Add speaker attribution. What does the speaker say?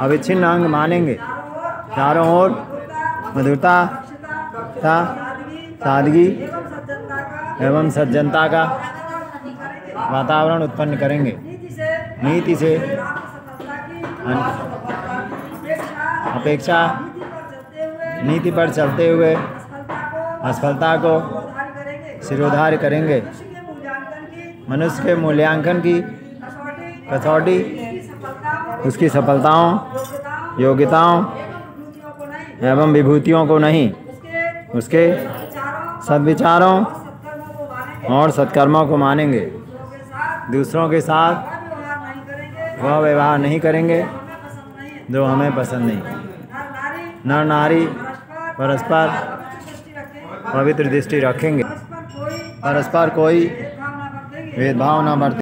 Speaker 1: अविच्छिन्न अंग मानेंगे। चारों ओर मधुरता, सादगी एवं सज्जनता का वातावरण उत्पन्न करेंगे। नीति से अपेक्षा नीति पर चलते हुए असफलता को सिरोधार्य करेंगे। मनुष्य के मूल्यांकन की कसौटी उसकी सफलताओं, योग्यताओं एवं विभूतियों को नहीं, उसके सद्विचारों और सत्कर्मों को मानेंगे। दूसरों के साथ वह व्यवहार नहीं करेंगे जो हमें पसंद नहीं। नर नारी परस्पर पवित्र दृष्टि रखेंगे। परस्पर कोई भेदभाव न बरतेंगे।